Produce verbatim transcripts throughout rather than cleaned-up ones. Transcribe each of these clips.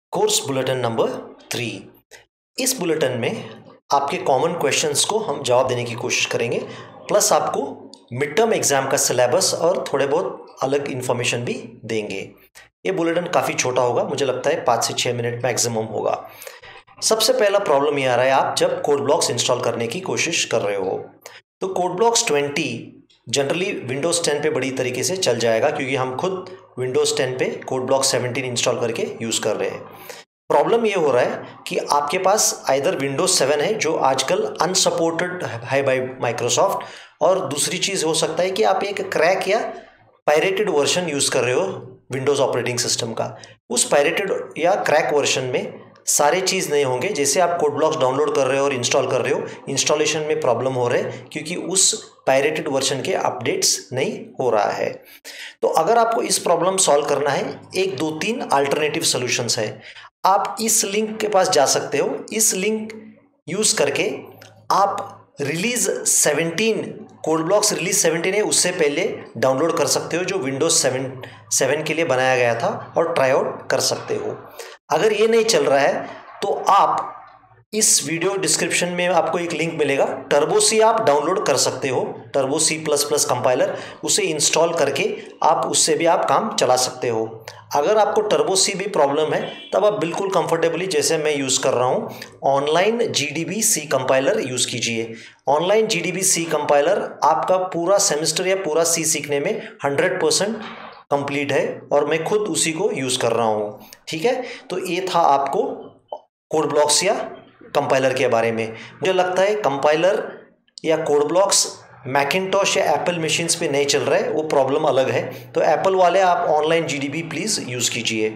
Course bulletin number three. इस bulletin में आपके कॉमन क्वेश्चंस को हम जवाब देने की कोशिश करेंगे, प्लस आपको मिड टर्म एग्जाम का सिलेबस और थोड़े बहुत अलग इन्फॉर्मेशन भी देंगे। ये बुलेटिन काफ़ी छोटा होगा, मुझे लगता है पाँच से छः मिनट मैक्सिमम होगा। सबसे पहला प्रॉब्लम ये आ रहा है, आप जब कोड ब्लॉक्स इंस्टॉल करने की कोशिश कर रहे हो तो code blocks twenty generally Windows ten पे बड़ी तरीके से चल जाएगा, क्योंकि हम खुद विंडोज़ टेन पे कोड ब्लॉक सेवनटीन इंस्टॉल करके यूज़ कर रहे हैं। प्रॉब्लम ये हो रहा है कि आपके पास आइदर विंडोज़ सेवन है जो आजकल अनसपोर्टेड है बाय माइक्रोसॉफ्ट, और दूसरी चीज़ हो सकता है कि आप एक क्रैक या पायरेटेड वर्जन यूज़ कर रहे हो विंडोज़ ऑपरेटिंग सिस्टम का। उस पायरेटेड या क्रैक वर्जन में सारे चीज़ नहीं होंगे। जैसे आप कोड ब्लॉक्स डाउनलोड कर रहे हो और इंस्टॉल कर रहे हो, इंस्टॉलेशन में प्रॉब्लम हो रहा है क्योंकि उस पायरेटेड वर्जन के अपडेट्स नहीं हो रहा है। तो अगर आपको इस प्रॉब्लम सॉल्व करना है, एक दो तीन अल्टरनेटिव सॉल्यूशंस है। आप इस लिंक के पास जा सकते हो। इस लिंक यूज़ करके आप release seventeen code blocks release seventeen है उससे पहले डाउनलोड कर सकते हो, जो विंडोज़ सेवन सेवन के लिए बनाया गया था, और ट्राई आउट कर सकते हो। अगर ये नहीं चल रहा है तो आप इस वीडियो डिस्क्रिप्शन में आपको एक लिंक मिलेगा, टर्बो सी आप डाउनलोड कर सकते हो, turbo C plus plus compiler, उसे इंस्टॉल करके आप उससे भी आप काम चला सकते हो। अगर आपको टर्बो सी भी प्रॉब्लम है तब आप बिल्कुल कंफर्टेबली, जैसे मैं यूज़ कर रहा हूँ, online G D B C compiler use कीजिए। Online G D B C compiler आपका पूरा सेमेस्टर या पूरा सी सीखने में हंड्रेड परसेंट कंप्लीट है, और मैं खुद उसी को यूज़ कर रहा हूँ। ठीक है, तो ये था आपको कोड ब्लॉक्स या कंपाइलर के बारे में। मुझे लगता है कंपाइलर या कोड ब्लॉक्स मैकिंटॉश या एप्पल मशीन्स पे नहीं चल रहा है, वो प्रॉब्लम अलग है। तो एप्पल वाले आप online G D B please use कीजिए।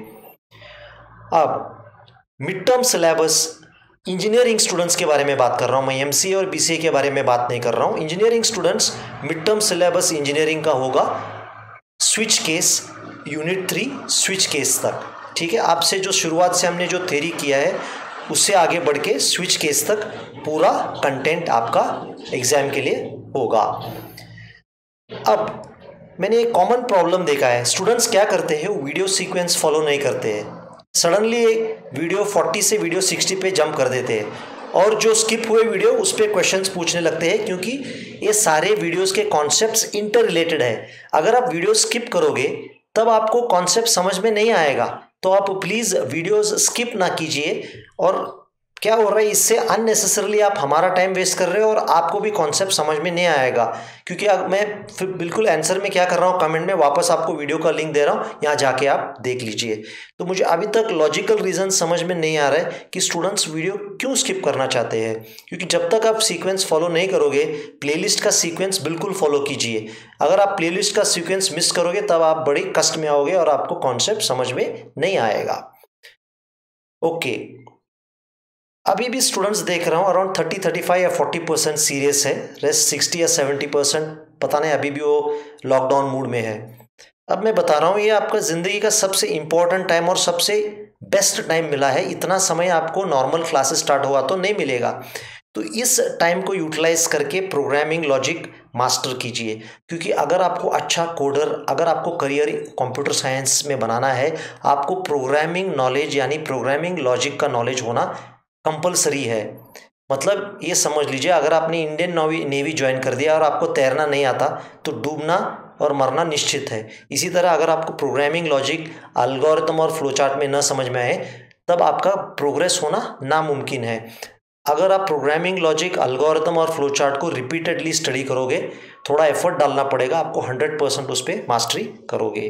अब mid term syllabus engineering students के बारे में बात कर रहा हूँ मैं, एम सी ए और बी सी ए के बारे में बात नहीं कर रहा हूँ। Engineering students mid term syllabus engineering का होगा switch case unit three switch case तक। ठीक है, आपसे जो शुरुआत से हमने जो थ्योरी किया है उससे आगे बढ़ के स्विच केस तक पूरा कंटेंट आपका एग्जाम के लिए होगा। अब मैंने एक कॉमन प्रॉब्लम देखा है, स्टूडेंट्स क्या करते हैं, वीडियो सीक्वेंस फॉलो नहीं करते हैं, सडनली वीडियो फोर्टी से वीडियो सिक्सटी पे जंप कर देते हैं, और जो स्किप हुए वीडियो उस पर क्वेश्चंस पूछने लगते हैं, क्योंकि ये सारे वीडियोस के कॉन्सेप्ट्स इंटर रिलेटेड है। अगर आप वीडियो स्किप करोगे तब आपको कॉन्सेप्ट समझ में नहीं आएगा, तो आप प्लीज़ वीडियोस स्किप ना कीजिए। और क्या हो रहा है, इससे अननेसेसरली आप हमारा टाइम वेस्ट कर रहे हो और आपको भी कॉन्सेप्ट समझ में नहीं आएगा। क्योंकि अब मैं फिर बिल्कुल आंसर में क्या कर रहा हूँ, कमेंट में वापस आपको वीडियो का लिंक दे रहा हूँ, यहाँ जाके आप देख लीजिए। तो मुझे अभी तक लॉजिकल रीज़न समझ में नहीं आ रहा है कि स्टूडेंट्स वीडियो क्यों स्किप करना चाहते हैं। क्योंकि जब तक आप सीक्वेंस फॉलो नहीं करोगे, प्लेलिस्ट का सीक्वेंस बिल्कुल फॉलो कीजिए। अगर आप प्लेलिस्ट का सीक्वेंस मिस करोगे तब आप बड़ी कष्ट में आओगे और आपको कॉन्सेप्ट समझ में नहीं आएगा। ओके, अभी भी स्टूडेंट्स देख रहा हूँ अराउंड थर्टी थर्टी फाइव या फोर्टी परसेंट सीरियस है, रेस्ट सिक्सटी या सेवेंटी परसेंट पता नहीं अभी भी वो लॉकडाउन मूड में है। अब मैं बता रहा हूँ, ये आपका ज़िंदगी का सबसे इम्पोर्टेंट टाइम और सबसे बेस्ट टाइम मिला है। इतना समय आपको नॉर्मल क्लासेस स्टार्ट हुआ तो नहीं मिलेगा, तो इस टाइम को यूटिलाइज करके प्रोग्रामिंग लॉजिक मास्टर कीजिए। क्योंकि अगर आपको अच्छा कोडर, अगर आपको करियर कंप्यूटर साइंस में बनाना है, आपको प्रोग्रामिंग नॉलेज यानी प्रोग्रामिंग लॉजिक का नॉलेज होना कंपलसरी है। मतलब ये समझ लीजिए, अगर आपने इंडियन नेवी नेवी ज्वाइन कर दिया और आपको तैरना नहीं आता तो डूबना और मरना निश्चित है। इसी तरह अगर आपको प्रोग्रामिंग लॉजिक, एल्गोरिथम और फ्लोचार्ट में न समझ में आए तब आपका प्रोग्रेस होना नामुमकिन है। अगर आप प्रोग्रामिंग लॉजिक, एल्गोरिथम और फ्लोचार्ट को रिपीटेडली स्टडी करोगे, थोड़ा एफर्ट डालना पड़ेगा, आपको हंड्रेड परसेंट उस पर मास्टरी करोगे।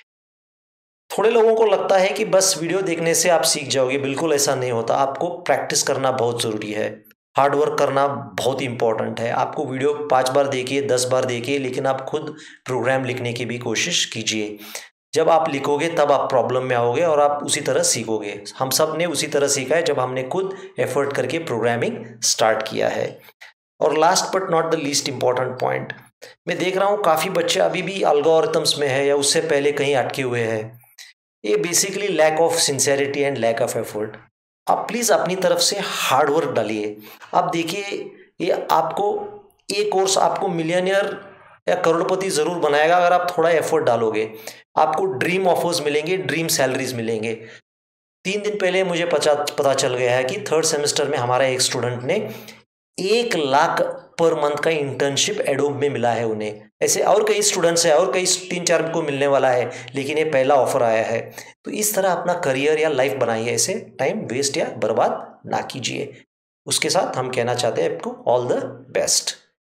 थोड़े लोगों को लगता है कि बस वीडियो देखने से आप सीख जाओगे, बिल्कुल ऐसा नहीं होता। आपको प्रैक्टिस करना बहुत ज़रूरी है, हार्ड वर्क करना बहुत इंपॉर्टेंट है। आपको वीडियो पाँच बार देखिए, दस बार देखिए, लेकिन आप खुद प्रोग्राम लिखने की भी कोशिश कीजिए। जब आप लिखोगे तब आप प्रॉब्लम में आओगे और आप उसी तरह सीखोगे। हम सब ने उसी तरह सीखा है जब हमने खुद एफर्ट करके प्रोग्रामिंग स्टार्ट किया है। और last but not the least important point, मैं देख रहा हूँ काफ़ी बच्चे अभी भी एल्गोरिथम्स में है या उससे पहले कहीं अटके हुए हैं। ये basically lack of sincerity and lack of effort. आप प्लीज़ अपनी तरफ से हार्ड वर्क डालिए। आप देखिए, ये आपको ये कोर्स आपको मिलियनियर या करोड़पति ज़रूर बनाएगा अगर आप थोड़ा एफर्ट डालोगे। आपको ड्रीम ऑफर्स मिलेंगे, ड्रीम सैलरीज मिलेंगे। तीन दिन पहले मुझे पता पता चल गया है कि थर्ड सेमेस्टर में हमारा एक स्टूडेंट ने एक लाख पर मंथ का इंटर्नशिप एडोब में मिला है उन्हें। ऐसे और कई स्टूडेंट्स हैं और कई तीन चार को मिलने वाला है, लेकिन ये पहला ऑफर आया है। तो इस तरह अपना करियर या लाइफ बनाइए, ऐसे टाइम वेस्ट या बर्बाद ना कीजिए। उसके साथ हम कहना चाहते हैं आपको ऑल द बेस्ट।